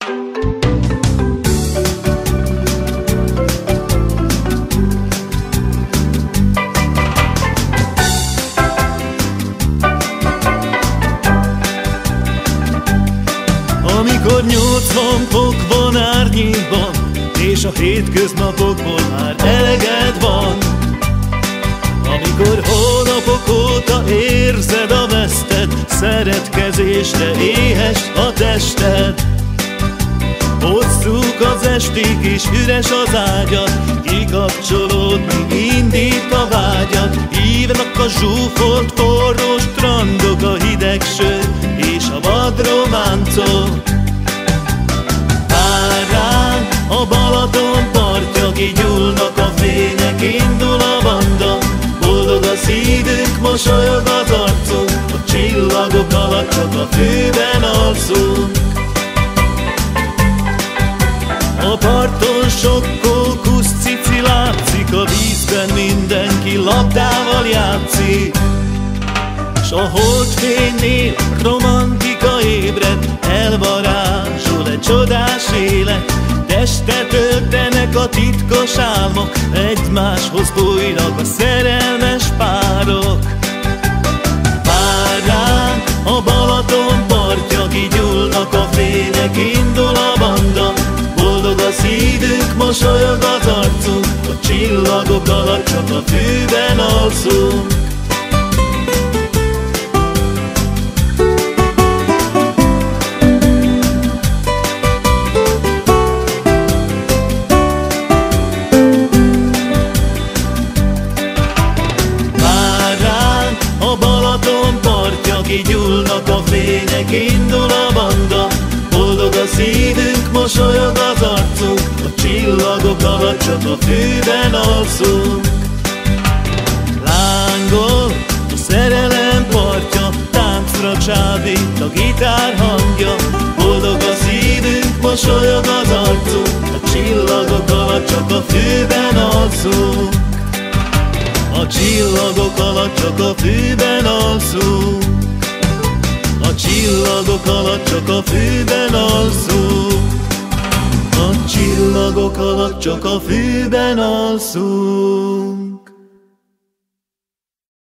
Amikor 80 fok van árnyékban, és a hétköznapokból már eleged van, amikor hónapok óta érzed a veszted, szeretkezésre éhes a tested. Hosszúk az esték és üres az ágyad, kikapcsolódni indít a vágyad. Hívnak a zsúfolt forró strandok, a hideg sör és a vad románcok. Vár ránk a Balaton partja, kigyúlnak a fények, indul a banda. Boldog a szívünk, mosolyog az arcunk, a csillagok alatt csak a fűben alszunk. A parton sok kókusz cici látszik, a vízben mindenki labdával játszik. S a holdfénynél romantika ébred, elvarázsol egy csodás élet. Testet öltenek a titkos álmok, egymáshoz bújnak a szerelmes párok. Vár ránk a Balaton partja, kigyúlnak a fények, indul a banda. Boldog a szívünk, mosolyog az arcunk, a csillagok alatt csak a fűben alszunk. Kigyúlnak a fények, indul a banda. Boldog a szívünk, mosolyog az arcunk, a csillagok alatt csak a fűben alszunk. Lángol a szerelem partja, táncra csábít a gitár hangja. Boldog a szívünk, mosolyog az arcunk, a csillagok alatt csak a fűben alszunk. A csillagok alatt csak a fűben alszunk. A csillagok alatt csak a fűben alszunk. A csillagok alatt csak a fűben alszunk.